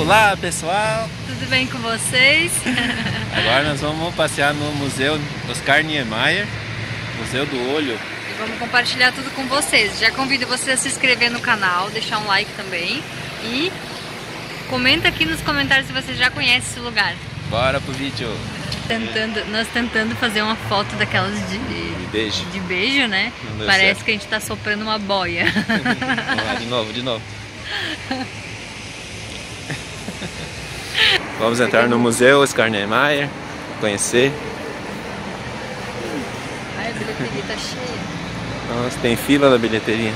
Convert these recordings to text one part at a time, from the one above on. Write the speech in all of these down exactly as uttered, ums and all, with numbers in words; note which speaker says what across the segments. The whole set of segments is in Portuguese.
Speaker 1: Olá pessoal!
Speaker 2: Tudo bem com vocês?
Speaker 1: Agora nós vamos passear no Museu Oscar Niemeyer, Museu do Olho.
Speaker 2: E vamos compartilhar tudo com vocês. Já convido você a se inscrever no canal, deixar um like também. E comenta aqui nos comentários se você já conhece esse lugar.
Speaker 1: Bora pro vídeo!
Speaker 2: Tentando, nós tentando fazer uma foto daquelas de,
Speaker 1: de beijo,
Speaker 2: de beijo, né? Parece certo. Que a gente tá soprando uma boia.
Speaker 1: Vamos lá, de novo, de novo. Vamos entrar no Museu Oscar Niemeyer, conhecer.
Speaker 2: Ai, a bilheteria tá cheia.
Speaker 1: Nossa, tem fila na bilheteria.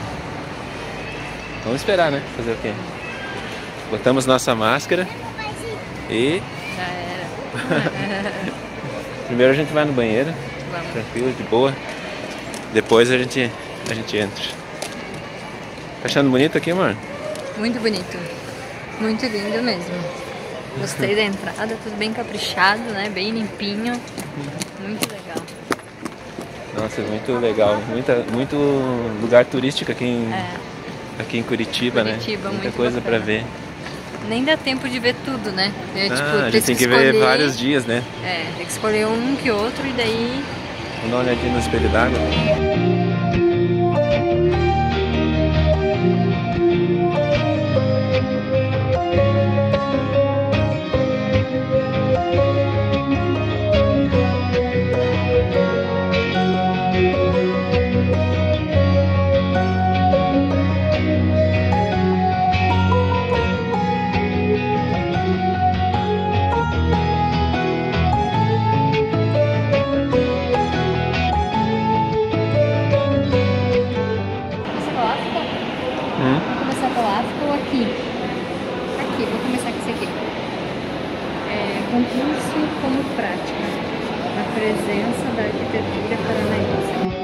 Speaker 1: Vamos esperar, né? Fazer o quê? Botamos nossa máscara e...
Speaker 2: Já era.
Speaker 1: Primeiro a gente vai no banheiro,
Speaker 2: Vamos.
Speaker 1: Tranquilo, de boa. Depois a gente, a gente entra. Tá achando bonito aqui, amor?
Speaker 2: Muito bonito. Muito lindo mesmo. Gostei da entrada, tudo bem caprichado, né? Bem limpinho. Muito legal.
Speaker 1: Nossa, muito legal. Muita, muito lugar turístico aqui em, é. aqui em Curitiba,
Speaker 2: Curitiba,
Speaker 1: né? Muita
Speaker 2: muito
Speaker 1: coisa
Speaker 2: bacana.
Speaker 1: pra ver.
Speaker 2: Nem dá tempo de ver tudo, né? É,
Speaker 1: ah,
Speaker 2: tipo,
Speaker 1: a gente tem que, que ver vários dias, né?
Speaker 2: É, tem que escolher um que outro e daí...
Speaker 1: Vamos dar uma olhadinha no espelho d'água.
Speaker 2: Vou começar pela África ou aqui? Aqui, vou começar com esse aqui. É, concurso como prática. A presença da arquitetura paranaense.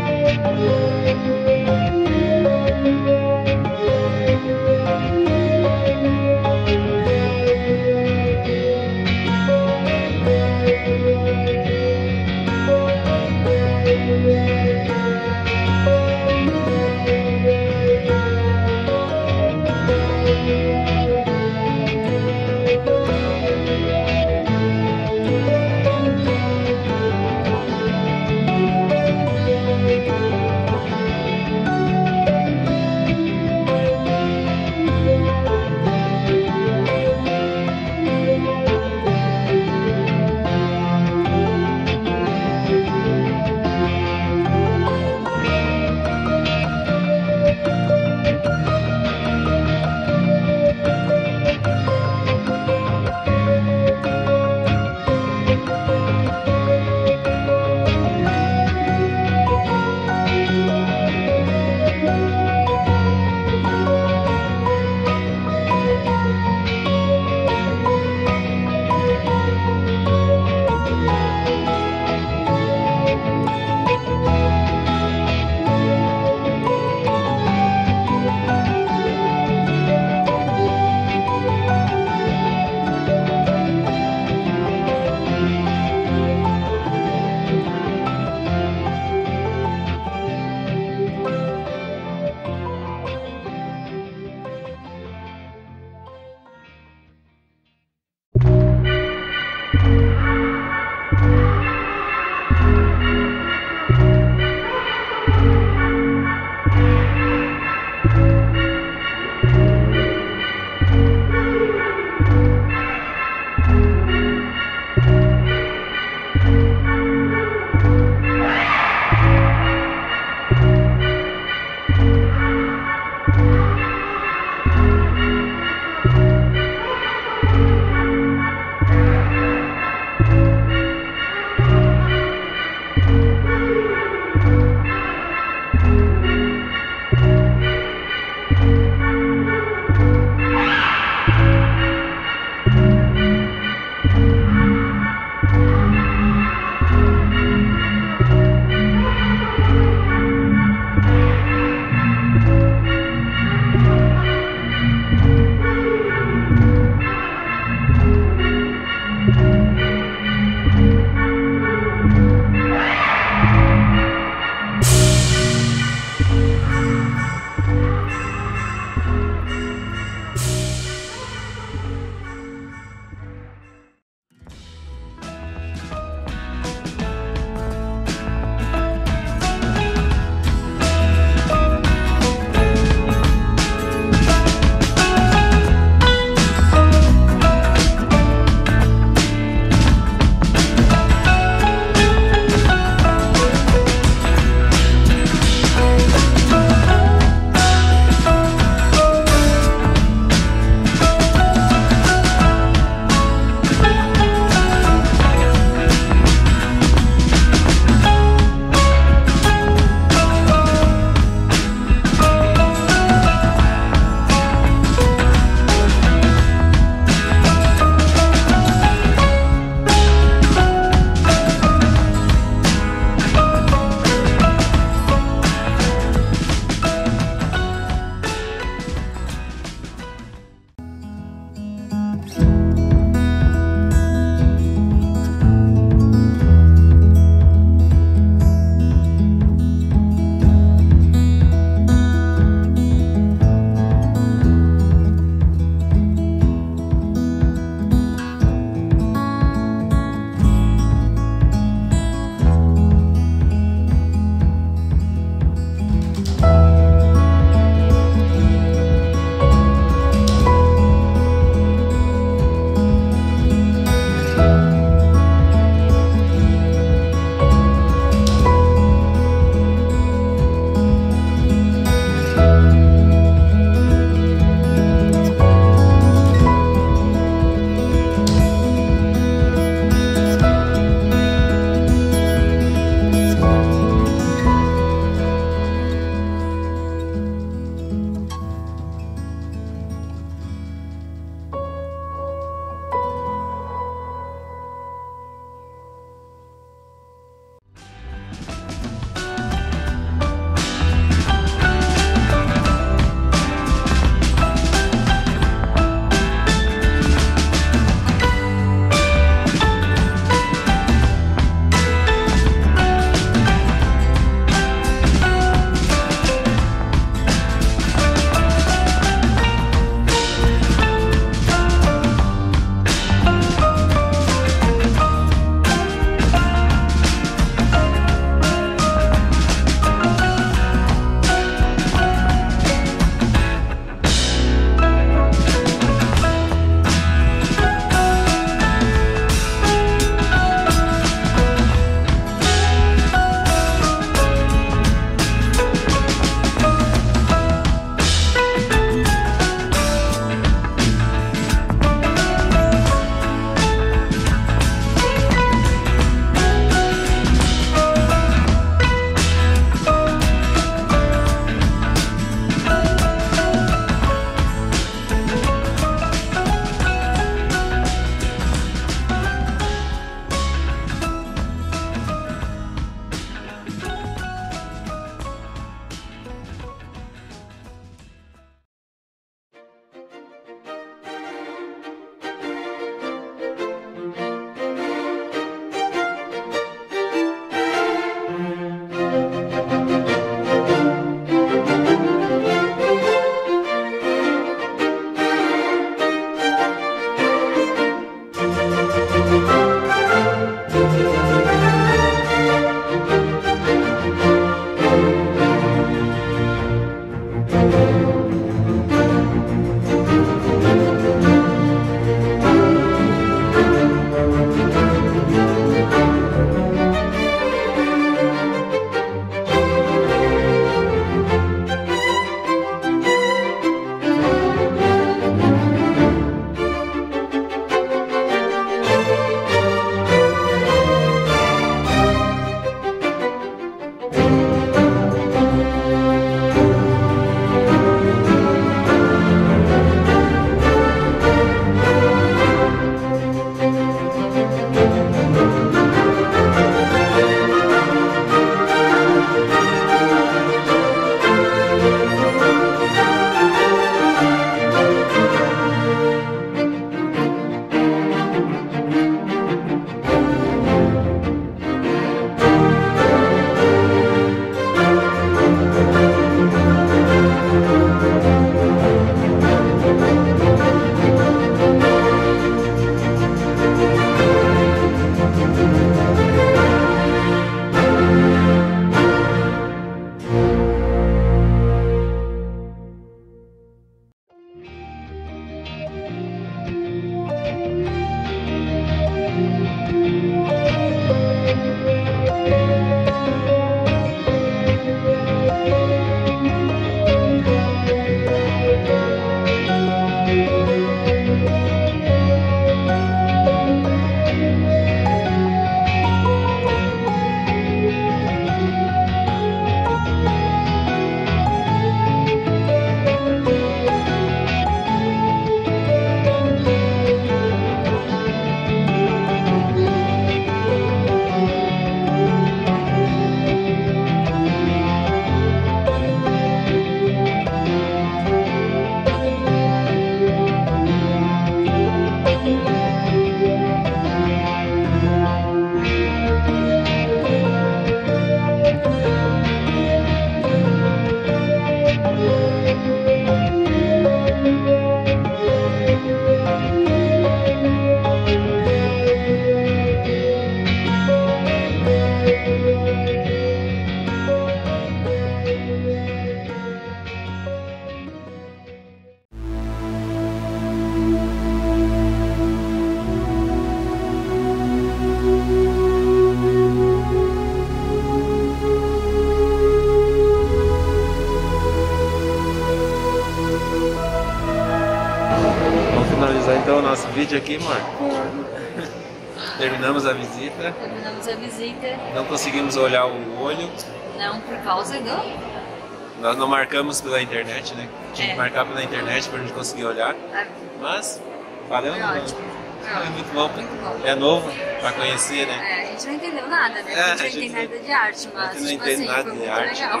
Speaker 1: vídeo aqui, amor? Terminamos a visita.
Speaker 2: Terminamos a visita.
Speaker 1: Não conseguimos olhar o olho.
Speaker 2: Não, por causa do...
Speaker 1: Nós não marcamos pela internet, né? Tinha
Speaker 2: É.
Speaker 1: que marcar pela internet pra gente conseguir olhar.
Speaker 2: É.
Speaker 1: Mas, valeu.
Speaker 2: Foi
Speaker 1: Não?
Speaker 2: ótimo.
Speaker 1: É muito bom.
Speaker 2: Muito bom.
Speaker 1: É novo pra conhecer, né?
Speaker 2: É, a gente não entendeu nada, né?
Speaker 1: É,
Speaker 2: a gente não
Speaker 1: a gente
Speaker 2: entende
Speaker 1: não-
Speaker 2: nada de arte, mas
Speaker 1: a gente não
Speaker 2: tipo
Speaker 1: entende
Speaker 2: assim,
Speaker 1: nada
Speaker 2: foi
Speaker 1: de
Speaker 2: muito
Speaker 1: arte.
Speaker 2: legal.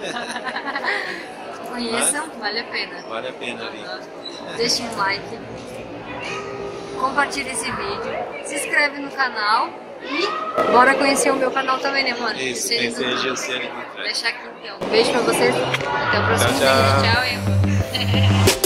Speaker 2: Conheçam, vale a pena.
Speaker 1: Vale a pena vir.
Speaker 2: Deixem um like, compartilhe esse vídeo, se inscreve no canal e bora conhecer o meu canal também, né, mano?
Speaker 1: Isso,
Speaker 2: Seres
Speaker 1: esse é
Speaker 2: do-
Speaker 1: o Gilciane.
Speaker 2: Deixar aqui então. Beijo pra vocês, até o próximo
Speaker 1: Tchau, tchau.
Speaker 2: vídeo. Tchau, Eva.